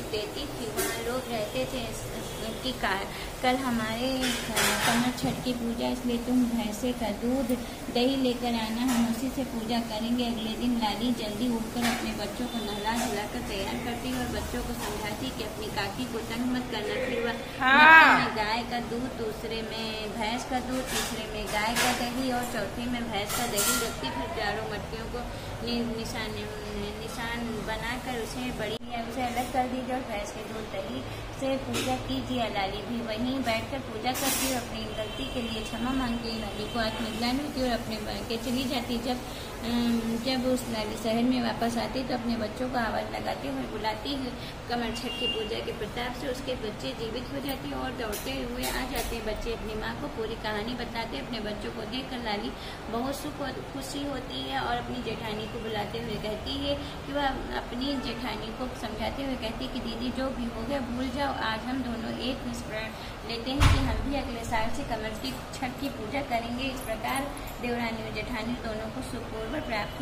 देती थी वहाँ लोग रहते थे कि कल हमारे कमर छठ की पूजा, इसलिए तुम भैंसे का दूध दही लेकर आना, हम उसी से पूजा करेंगे। अगले दिन लाली जल्दी उठकर अपने बच्चों को नहला धुलाकर तैयार करती और बच्चों को समझाती कि अपनी काकी को तंग मत करना। फिर वह गाय का दूध, दूसरे में भैंस का दूध, तीसरे में गाय का दही और चौथे में भैंस का दही रखती। फिर चारों मटकियों को निशान बनाकर उसे अलग कर दीजिए और भैंस के दूध दही से पूजा कीजिए। लाली भी वहीं बैठकर पूजा करती और अपनी गलती के लिए क्षमा मांगती। लाली को आत्मज्ञान होती और अपने के चली जाती। जब उस लाली शहर में वापस आती तो अपने बच्चों को आवाज़ लगाती और बुलाती है। कमर छठ की पूजा के प्रताप से उसके बच्चे जीवित हो जाते हैं और दौड़ते हुए आ जाते हैं। बच्चे अपनी माँ को पूरी कहानी बताते। अपने बच्चों को देखकर लाली बहुत सुख और खुशी होती है और अपनी जेठानी को बुलाते हुए कहती है कि वह अपनी जेठानी को समझाते हुए कहती है कि दीदी जो भी हो गया भूल जाओ, आज हम दोनों एक स्मरण लेते हैं कि हम भी अगले साल से कमर की छठ की पूजा करेंगे। इस प्रकार देवरानी और जेठानी दोनों को सुखपूर्वक प्राप्त